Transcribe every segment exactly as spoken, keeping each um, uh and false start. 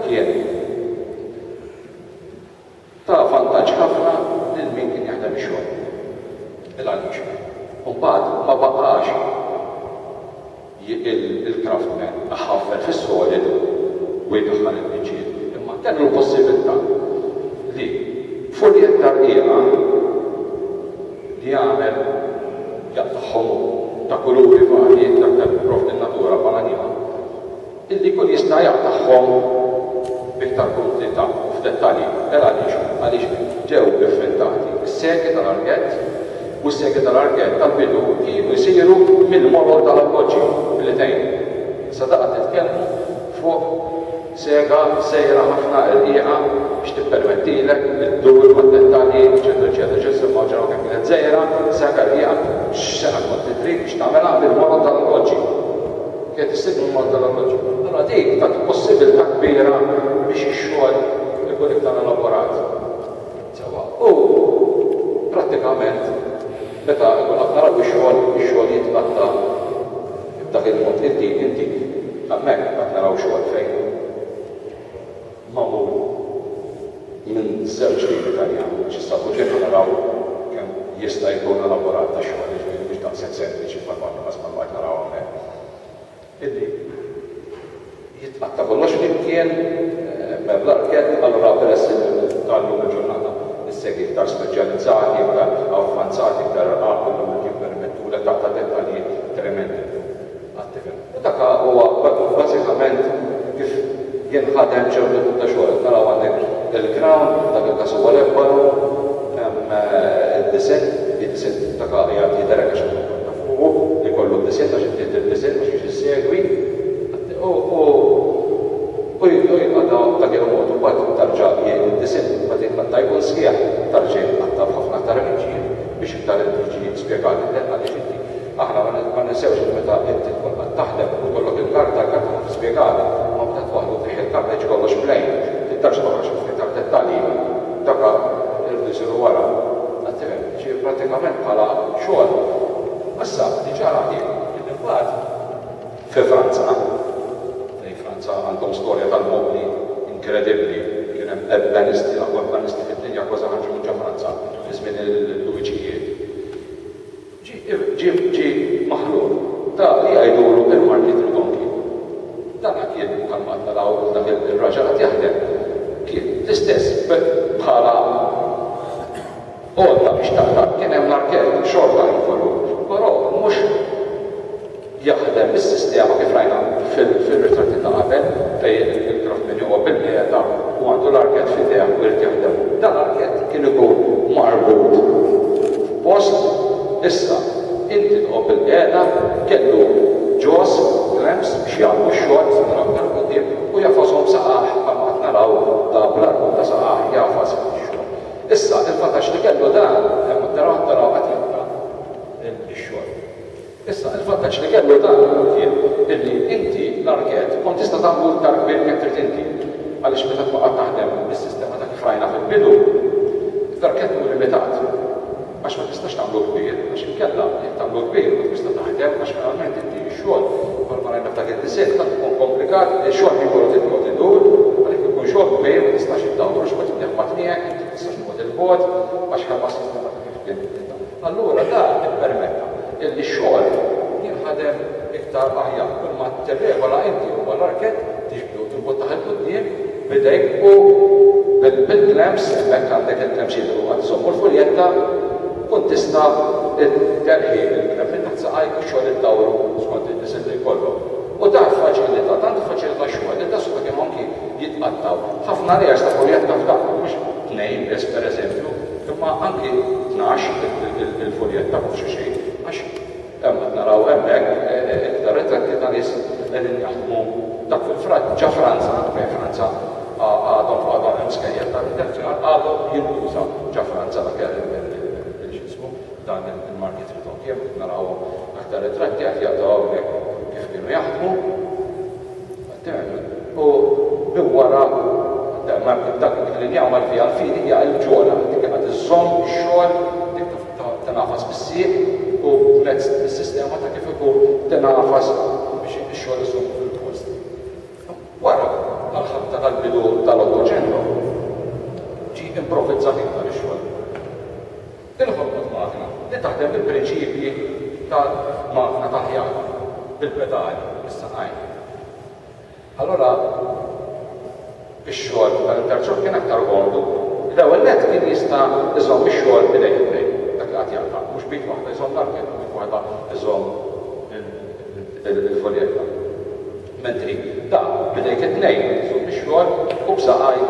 kien ta' vantaġġ ħafna lil min kien jaħdem ix-xogħol. Il-għaliex. Mbagħad ma baqax il-craftman aħaffer fis-solid u jdaħħal il-biċċiet. Imma kellu l-possibilità li furjet tarqiegħa li jagħmel jaqtaħħom ta' kuluri varji dak tal-prof in-natura bħala illi kull jista' jaqtaħħom b'iktar kumplità u f'dettalji. Għaliex għaliex ġew inventati is-segi tal-argett u s-segi tal-argett tal-bidu kienu jsiru mill-morol tal-appoġġi bil-tejn. Sa daqa' titkellmu fuq sega sejra ħafna rqieqa biex tippermettilek iddur mad-dettalji eċetera eċetera ġisem ġraw kemm kienet żejra, sega rqieqa x'sena kont trid biex tagħmelha bil-morol tal-appoġġi. Kienet issib il-morol tal-appoġġi. Allura dik tat possibilità kbira biex ix-xogħol ikun iktar elaborat. Sewa. U prattikament meta ikun qed naraw ix-xogħol ix-xogħol jitqatta' b'dak il-mod inti inti hemmhekk qed naraw xogħol fejn magħmul minn żewġ liġi Italjan biex jistgħu ġejbu naraw kemm jista' jkun elaborat ta' xogħol jiġifieri biex daqshekk sempliċi bħal ma qed naraw hawnhekk. Illi jitqatta kollox flimkien bl-arket allura peress tal-lum il-ġurnata is-segi iktar speċjalizzati, iktar avvanzati, iktar għaqlu li jippermettu l taqta' dettalji tremendi għat-tifel. U dak huwa bażikament kif jinħadem ċertu ta' xogħol. Naraw għandek il-ground, dak il-każ huwa l-ebbaru, id-disinn, id-disinn dak jagħti derek għax ta' fuq li kollu d-disinn għax inti d-disinn biex jissegwi. U jgħadda dak il-mod u bad tarġa' id-disinn bad jitqatta' jkun sħiħ tarġa' jitqatta' f'ħafna aktar riġijiet biex iktar riġijiet spjegati għaliex inti. Aħna ma ninsewx meta inti tkun qed taħdem u kollok il-karta karta spjegata ma meta twaħdu tieħ il-karta jiġi kollox plejn, tittarx toħroġ f'iktar dettalji dak irdu jsiru wara. Għattifhem, ġie prattikament bħala xogħol. Issa diġà jien imbagħad fi Franza, fejn Franza għandhom storja tal-mobli inkredibbli, kien hemm ebbanisti, l-aqwa ebbanisti fid-dinja kważi ħarġu minn ġa Franza fi żmien il-Luwiġijiet. ġi maħluq ta' li għajduru il-market il-donki. Dan kien bħalma naraw dak il-raġel qed jaħdem kien l-istess bħala għodda biex taqra kien hemm l-arket xorta jkollu, però mhux jaħdem bis-sistema kif rajna fil-ritratti ta' qabel fejn il-kraftman huwa bil-qiegħda u għandu l-arket f'idejha u jrid jaħdem. Dan l-arket kien ikun marbut post issa inti tqobb il-qiegħda kellu ġos, clamps biex jagħmlu x-xogħol naraw tal-quddiem u jafashom saqaħ bħalma qed naraw ta' bl-arbun ta' saqaħ jafas ix-xogħol. Issa il-vantaġġ li kellu dan hemm taraw taraw qed jibqa' ix-xogħol. Issa il-vantaġġ li kellu dan kien illi inti l-arket kont tista' tagħmlu iktar kbir kemm trid inti għaliex meta tbaqgħod taħdem bis-sistema ta' kif rajna fil-bidu l-arket hu limitat. Għax ma tistax tagħmlu kbir, għax inkella jekk tagħmlu kbir ma tista' taħdem għax realment inti x-xogħol bħal ma rajna f'dak id-disinn tant ikun komplikat, ix-xogħol jkun tidħol idur, għalhekk ikun xogħol kbir ma tistax iddawru x'ma tibdeħ matniek, inti tistax tmod il-bogħod għax ħabba sistema ta' kif kien. Allura dan ippermetta illi x-xogħol jinħadem iktar aħjar kull ma tirregola inti huwa l-arket tixbdu tibbuttaħ il-quddiem bidejk u bil-clamps hemmhekk għandek il-clamps jidru għad sommu l-fuljetta kont tista' terħi il-klamp minn taħt saqajk x-xogħol iddawru skont id-disinn li jkollhom. U dan faċilità, tant faċilità xogħol li tassu kemm anki jitqattaw. Ħafna rijax ta' fuljetta f'dak mhux tnejn biss pereżempju, imma anki tnax il-fuljetta mhux xi xejn. Għax hemm naraw hemmhekk iktar ritratti ta' nies qegħdin jaħdmu dak fil-Franza, ġa Franza, fejn Franza għadhom għadhom hemm skejjel tal-intenzjonal għadhom jintuża ġa Franza dak dan il-market ridon kif narawhom aktar ritratti qed jagħtu hawnhekk kif kienu jaħdmu. U minn wara dak li jagħmel fiha l-fidi hija l-ġola dik qed iżżomm ix-xogħol dik tinafas bis-sieq u mezz is-sistema ta' kif ikun tinafas biex ix-xogħol iżomm fil-post. Wara għal-ħabta tal-bidu tal-Ottocento ġi improvvizzat iktar ix-xogħol. Il-ħolqot magna li taħdem bil-prinċipji tal-magna taħjar bil-pedali, bis-saqajn. Allora ix-xogħol tal-interċor kien aktar għondu. L-ewwel nett kien jista' iżomm ix-xogħol bidejn id-dejn dak li qed jaqta' mhux bit waħda jżomm l-arket bit waħda iżomm il-foljetta. Mentri da bidejk it-tnejn iżomm ix-xogħol u b'saqajt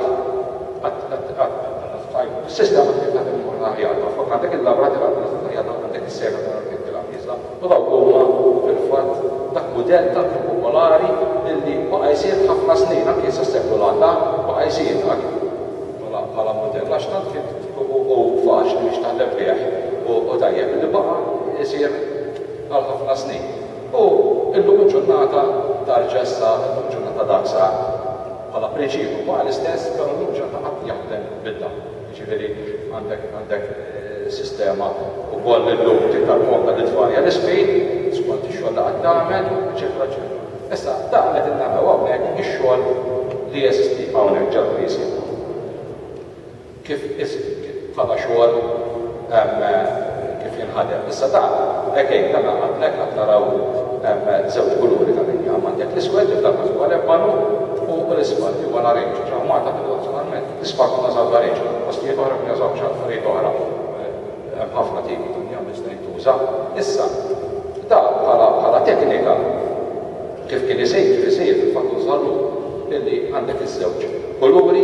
is-sistema kif taħdem il-morna ħjata. Fuq għandek il-labrat il-ħjata għandek is-sega tal-arket il-għamisa. U dawk huma fil-fatt dak mudell dak popolari illi baqa' jsir ħafna snin anke issa s-seklu l-għadda baqa' jsir bħala mudell għax tant kien u faċli biex taħdem bih u tajjeb li baqa' jsir għal ħafna snin. U illum il-ġurnata tal-ġessa, illum il-ġurnata daksa bħala prinċipju baqa' l-istess, però illum il-ġurnata qatt jaħdem bid-dam. Ġifieri għandek għandek sistema u koll illum tiktar monta l-tfarja l-isfejt, skont ix-xogħol li qed tagħmel, eċetera eċetera. Issa dak qed innagħmlu hawnhekk ix-xogħol li jeżisti hawnhekk ġar Friesland. Kif bħala xogħol kif jinħadem. Issa da hekk dan għandek qed naraw żewġ kuluri tal-linja għandek l-iswed li f'dak huwa l-ebbanu u l-isfad li huwa l-areġġ. Ġewmata tradizzjonalment l-isfad huwa żgħar l-areġġ. Postijiet oħra kien jażgħu xi affarijiet oħra ħafna tipi dunja biex tuża. Issa da bħala teknika kif kien isejjer kif isejjer fil-fatt użallu illi għandek iż-żewġ kuluri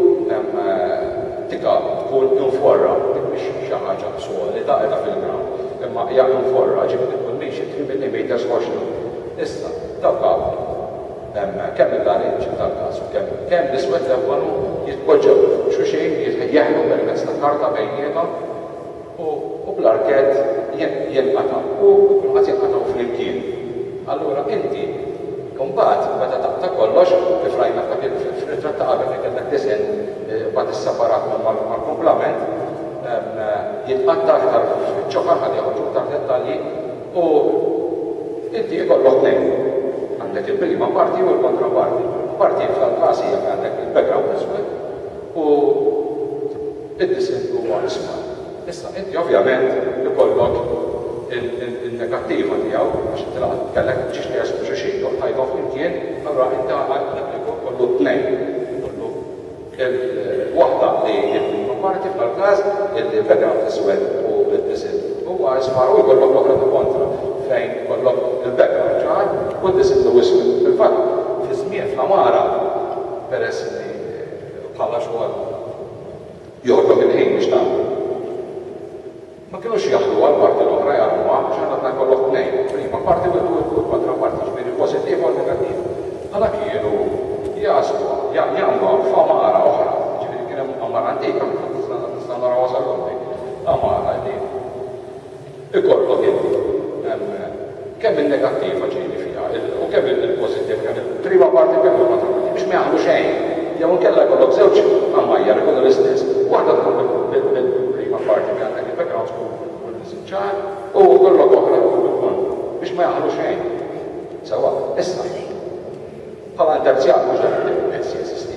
tika tkun inforra biex xi ħaġa solida qiegħda fil-gram. Imma hija inforra ġifieri tkun mhix three millimeters għoxra. Issa dawk kemm il-għalieġ tal-każ u kemm l-iswed l-ebbanu jitpoġġew xulxejn jaħdmu permezz ta' karta bejniethom u bl-arket jenqata' u kulħadd jenqata' flimkien. Allura inti mbagħad meta taqta' kollox kif rajna fir-ritratt ta' qabel li kellek disinn mbagħad isseparat mal-komplement jitqatta' aktar ċoħar ħad jaħorġu aktar dettalji u inti jkollok tnejn. Għandek il-prima parti u l-kontraparti. Parti fl-każ hija għandek il-background iswed u id-disinn huwa iswed. Issa, inti ovvjament ikollok il-negattiva tiegħu għax inti kellek ġiex jasbu xi xejn ħajdoh flimkien, allura inti għandek kollu tnejn. Kollu waħda li l-prima parti fl-każ il-background iswed u id-disinn huwa ismar u jkollok l-oħra kontra fejn kollok il-background ċar u d-disinn iswed. Fil-fatt, fi żmien fl-Amara peress li bħala xogħol joħloq il-ħin biex tagħmel. Ma kienux jaħdu għal-parti l-oħra jgħalmuha, biex għandna kollok tnejn. Prima parti u l-kontraparti, ġifieri pożittiv u negattiv. Għala kienu jasbu, jagħmlu f'Amara oħra, ġifieri kien hemm Amara antika, nista' naraw wasalhom dik. Amara li ikollok inti kemm il-negattiva ġieli fiha u kemm il-pożittiv kemm il-prima parti kemm il-kontraparti biex ma jaħlu xejn. Jew inkella jkollok żewġ ammajjar ikollu l-istess. Waħda tkun bil-prima parti li għandek il-background tkun ċar u kollok oħra biex ma jaħlu xejn. Sewa, issa bħala interzjat mhux dak il-pezz jeżisti.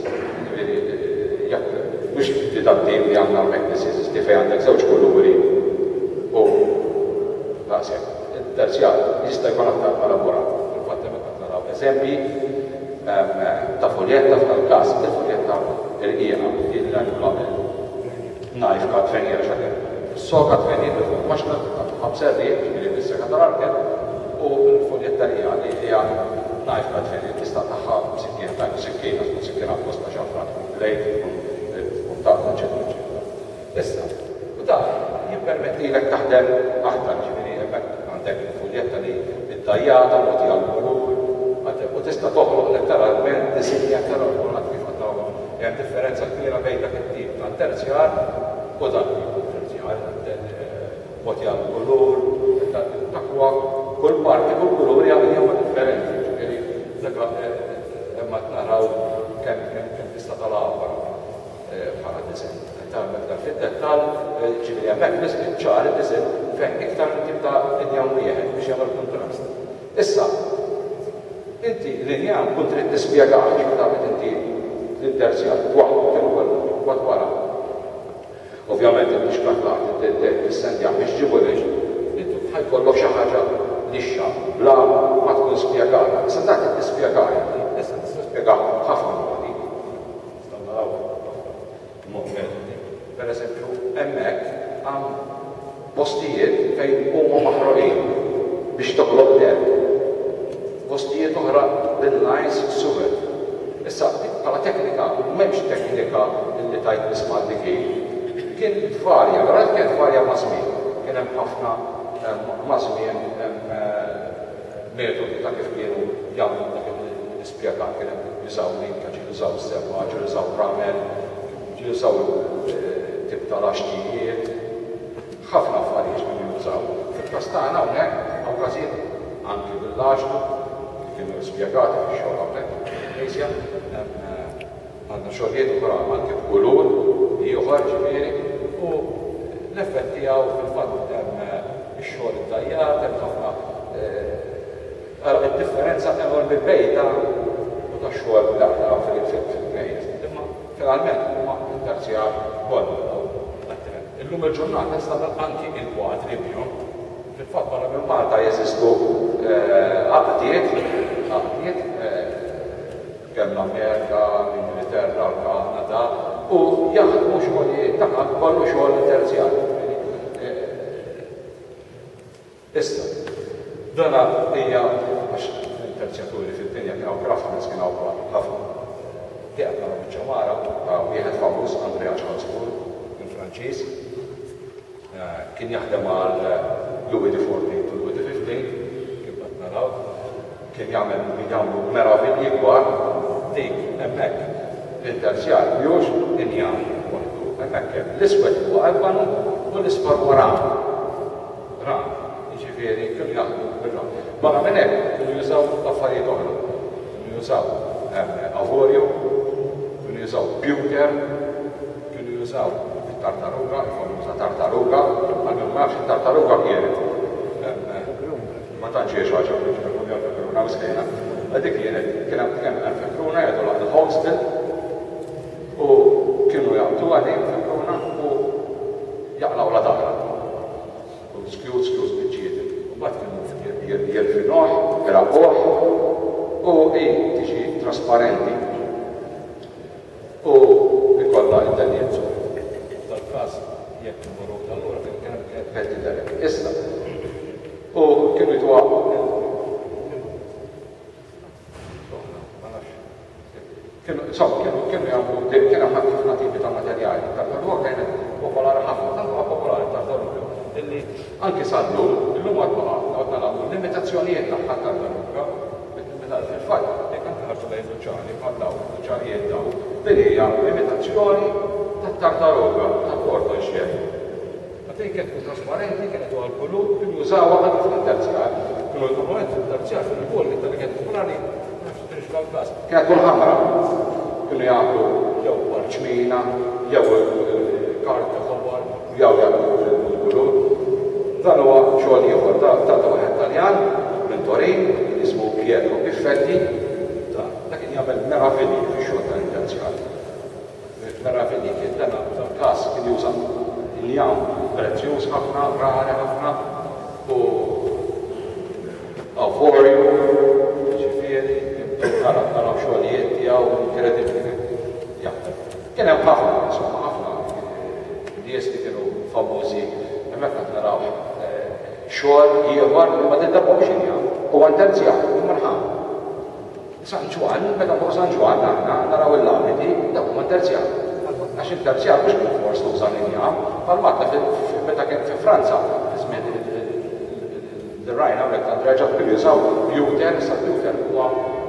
Mhux tidattiv li għandna l-pezz jeżisti fejn għandek żewġ kuluri u daqshekk. Il-terzjat jista' jkun aktar elaborat. Il-fatt hemm qed naraw eżempji ta' foljetta f'tal-każ, il-foljetta il-qiegħa il-knife cut fejn hija xaker. Soka tfenit fuq maċna ħabserriet ġifieri bis-seka tal-arket u l-foljetta hija li hija knife cut tfenit tista' tagħha b'sikkien ta' sikkina tkun sikkina apposta ġafra tkun blejt tkun taqta eċetera eċetera. Issa, u dak jippermettilek taħdem aħdar ġifieri hemmhekk għandek il-foljetta li ddajjata mogħti għall-kulur u tista' toħloq letteralment disinja aktar kullat kif għandhom hemm differenza kbira bejn dak it-tip ta' terzjar u dak it-terzjar mogħti għall-kulur takwa kull parti kull kulur jagħmel huma differenti ġifieri dak hemm naraw kemm kemm tista' talabra bħala disinn. Tagħmel dan fid-dettall ġifieri hemmhekk nisbit ċar id-disinn fejn iktar tip ta' linja wieħed biex jagħmel kontrast. Issa, inti linja kun trid tispjegaha biex tagħmel inti l-interzjat waħdu kienu għal wara. Ovvjament, biex katlaqt t-sendjaħ biex ġibu leġ, intu ħajkollok xi ħaġa lixxa, bla ma tkun spjegata. Issa dak tispjegajha, issa tispjegah ħafna modi. Per eżempju, hemmhekk hemm postijiet fejn huma maħruqin biex toqlob der. Postijiet oħra bil-lines suwer. Issa, bħala teknika, m'hemmx teknika li tajt nisma' dik kien tvarja, vera kien tvarja ma' żmien. Kien hemm ħafna ma' żmien metodi ta' kif kienu jagħmlu dak l-ispjegat, kien hemm jużaw linka, ġi jużaw seba, ġi jużaw ramen, ġi jużaw tip tal-għaxtijiet, ħafna affarijiet kienu jużaw. Fil-każ tagħna hawnhekk hawn każijiet anki bil-laġnu kienu spjegati fix-xogħol hawnhekk. Eżja, għandna xogħlijiet oħra anke b'kulur ieħor ġifieri u l-effett tiegħu fil-fatt hemm ix-xogħol ittajjat, hemm ħafna id-differenza enormi bejta u tax-xogħol fil-mejjed. Imma finalment huma interzjat kollha. Illum il-ġurnata sta anki il-kwadri fil-fatt barra minn Malta jeżistu għaqdiet, għaqdiet kemm l-Amerika, l-Ingilterra, l-Kanada, u jaħdmu xogħlijiet tagħha kollu xogħol interzjat. Issa, dana hija għax l-interzjaturi fid-dinja kienu craftsmen kienu ħafna. Tiegħek nara biċ-ċamara ta' wieħed famuż Andrea Charlesbourg, il-Franċiż, kien jaħdem għal Louis the fourteenth u Louis the fifteenth, kif qed naraw, kien jagħmel jagħmlu meravilji kbar. Dik hemmhekk l-interzjat jux injam waħdu. Hemmhekk hemm l-iswed huwa Albanu u l-isfar huwa Ram. Ram, jiġifieri kienu jaħdmu bir-Ram. Barra minn hekk kienu jużaw affarijiet oħra. Kienu jużaw avorio, kienu jużaw pewter, kienu jużaw tartaruga, il-famuża tartaruga, għal ma nafx tartaruga kienet. Ma tantx hija xi ħaġa peperuna miskejna. Dik kienet kien hemm peperuna jgħidu laħ il-Hogston u kienu jagħtu għalihom peperuna u jaqlaw la daħra. U skjut skjut biċċiet. U mbagħad kienu jirfinuh, irabbuh u hi tiġi trasparenti. U ikollha id-daljenzu. Dal-każ jekk imorru allura kien hemm qed tidher. Issa. U kienu jitwaqgħu Insomma, kienu jagħmlu kienu ħafna tipi ta' materjali. Tartaruga kienet popolari ħafna, tartaruga popolari tartaruga. Illi anke sal-lum, illum għadna nagħmlu limitazzjonijiet tagħha tartaruga. Fil-fatt, jekk anke ħarġu lejn Luċani, bħal Luċanijiet daw, din hija limitazzjoni tat-tartaruga tal-Porto xejn. Dik kienet tkun trasparenti, kienet huwa l-kulur, kienu jużawha anke fl-interzjat. Kienu jkunu fl-interzjat fil-kull li kienet popolari. Kienet tkun ħamra, kienu jagħmlu jew parċmina, jew karta ħobor, jew jagħmlu l-kulur. Dan huwa xogħol ieħor ta' wieħed Taljan minn Torin, ismu Pietro Piffetti, dak kien jagħmel meravilli fix-xogħol tal-interzjat. Meravilli kien dan każ kien juża il-jam prezzjuż ħafna, rari ħafna u avorio, ġifieri. Naraw xogħlijiet tiegħu inkredibbli. Kien hemm ħafna, insomma ħafna nies li kienu famużi, hemmhekk qed naraw xogħol ieħor li ma tiddabhomx injam huwa interzjat, marħam. San Ġwan, meta fuq San Ġwan aħna naraw il-lamiti, dak huma interzjat. Għax interzjat mhux kien fors tuża l-injam, bħal meta kien fi Franza, żmien il-rajna hawnhekk ta' dreġa' kienu jużaw pewter, sa pewter huwa